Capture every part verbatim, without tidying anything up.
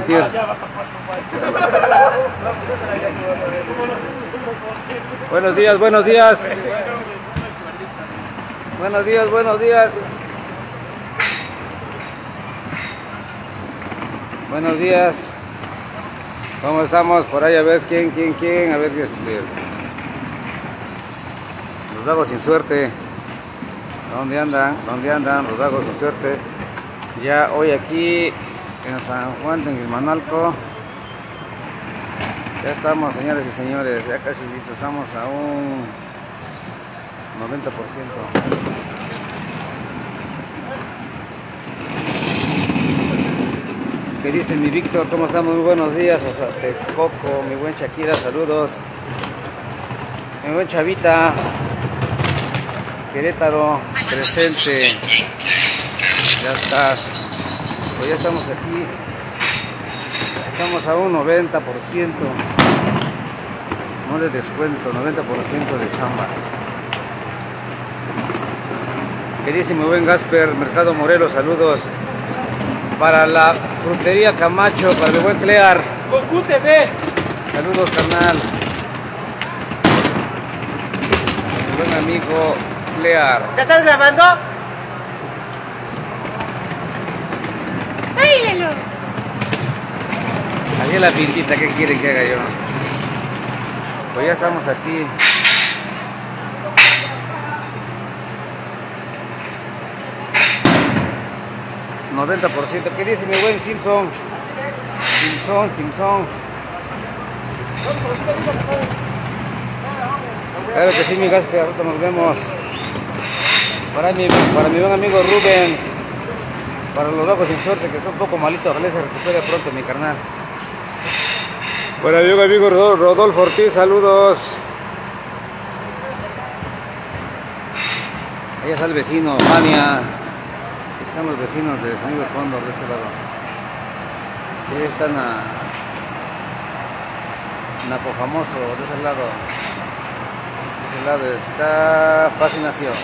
transmitir. Buenos días, buenos días. Buenos días, buenos días. Buenos días. ¿Cómo estamos? Por ahí a ver quién, quién, quién. A ver, este. Los vagos sin suerte. ¿Dónde andan? ¿Dónde andan los vagos sin suerte? Ya hoy aquí en San Juan de Guismanalco. Ya estamos, señores y señores. Ya casi listos. Estamos a un noventa por ciento. ¿Qué dice mi Víctor? ¿Cómo estamos? Muy buenos días. O sea, Texcoco, mi buen Shakira, saludos. Mi buen Chavita. Querétaro, presente. Ya estás. Pues ya estamos aquí. Estamos a un noventa por ciento. No le descuento, noventa por ciento de chamba. ¿Qué dice mi buen Gasper? Mercado Morelos, saludos. Para la frutería Camacho, para mi buen Clear. Goku T V. Saludos, carnal. Mi buen amigo Clear. ¿Ya estás grabando? ¡Báilalo! Aquí la pintita, ¿qué quieren que haga yo? Pues ya estamos aquí. noventa por ciento. ¿Qué dice mi buen Simpson? Simpson, Simpson. Claro que sí, mi Gasper, ahorita nos vemos. Para mi, para mi buen amigo Rubens. Para los locos sin suerte, que son un poco malitos, ojalá se recupere pronto, mi carnal. Para mi buen amigo Rodolfo Ortiz, saludos. Allá está el vecino, Mania. Están los vecinos de sonido de fondo de este lado. Y ahí están a Napo Famoso, de ese lado. De ese lado está Fascinación.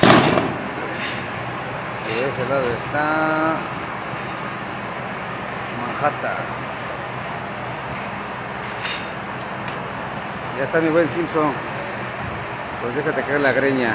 Y de ese lado está Manhattan. Ya está mi buen Simpson. Pues déjate caer la greña.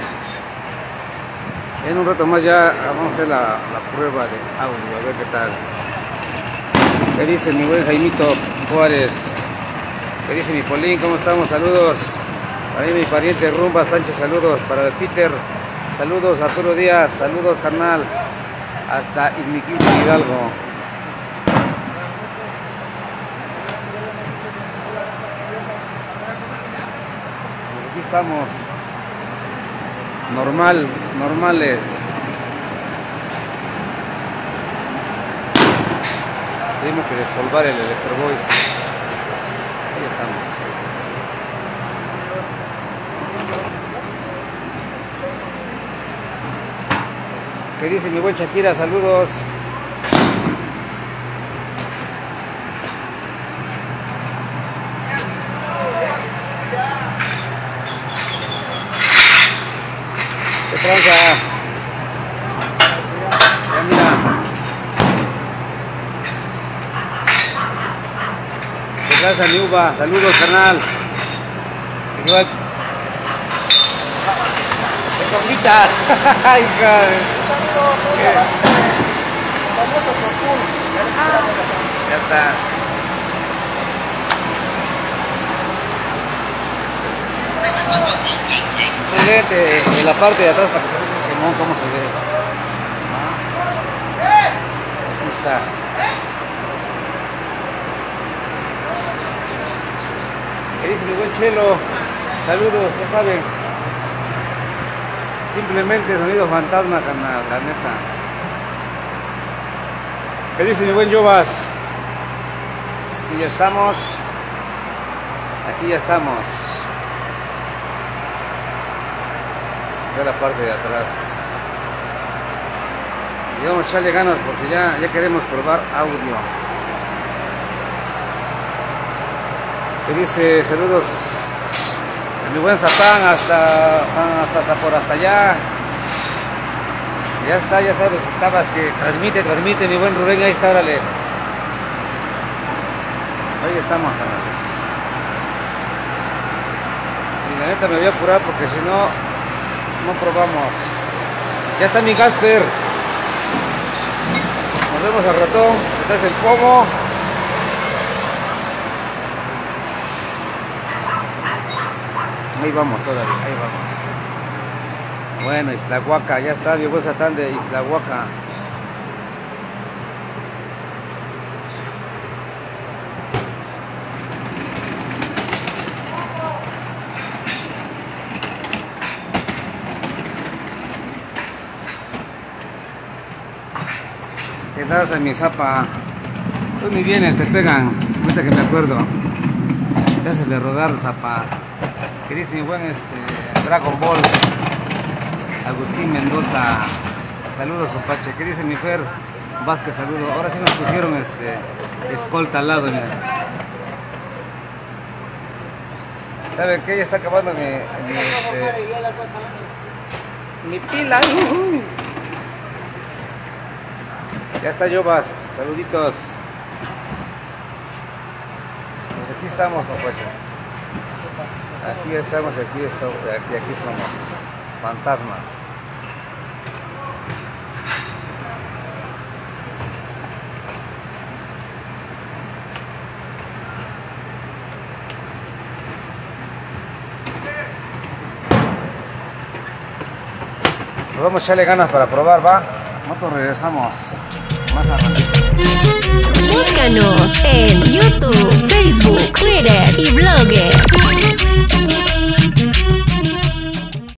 En un rato más ya vamos a hacer la, la prueba de audio, a ver qué tal. ¿Qué dice mi buen Jaimito Juárez? ¿Qué dice mi Polín? ¿Cómo estamos? Saludos. Para mí mi pariente Rumba Sánchez, saludos. Para el Peter, saludos. Arturo Díaz, saludos, carnal. Hasta Izmiquilpan, Hidalgo. Pues aquí estamos. Normal, normales. Tenemos que despolvar el Electro Voice. Ahí estamos. ¿Qué dice mi buen Shakira? Saludos. ¿Qué tranza? Ya mira. ¿Qué tranza mi uva? Saludos, carnal. Igual. ¡Qué conguita! ¡Hija! Famoso por tú. Ya está. Excelente, en la parte de atrás para que se vea el Pokémon cómo se ve. Ahí está. ¿Qué dice mi buen Chelo? Saludos, ya saben. Simplemente sonido fantasma, carnal, la neta. ¿Qué dice mi buen Jovas? Aquí ya estamos. Aquí ya estamos. De la parte de atrás. Y vamos a echarle ganas porque ya, ya queremos probar audio. Que dice saludos a mi buen Satán hasta hasta por hasta allá. Ya está, ya sabes, estabas que transmite, transmite mi buen Rubén, ahí está, órale. estamos, canales. Y la neta me voy a apurar porque si no, no probamos. Ya está mi Gasper. Nos vemos al ratón. Este es el pomo. Ahí vamos todavía, ahí vamos. Bueno, Ixtlahuaca, ya está, llegó Satán de Ixtlahuaca. ¿Qué tal, mi zapa? Tú ni vienes, te pegan. Ahorita que me acuerdo. Te haces de rodar, zapa. ¿Qué dice mi buen este, Dragon Ball? Agustín Mendoza. Saludos, compache. ¿Qué dice mi Fer Vázquez? Saludos. Ahora sí nos pusieron este, escolta al lado. Mira. ¿Saben qué? Ya está acabando mi, mi, este, mi pila. Uh-huh. Ya está, Jovas. Saluditos. Pues aquí estamos, compache. Aquí estamos, aquí estamos, aquí, aquí somos. Fantasmas. Nos vamos a echarle ganas para probar, ¿va? Nosotros regresamos más a ratito. Búscanos en YouTube, Facebook, Twitter y Blogger.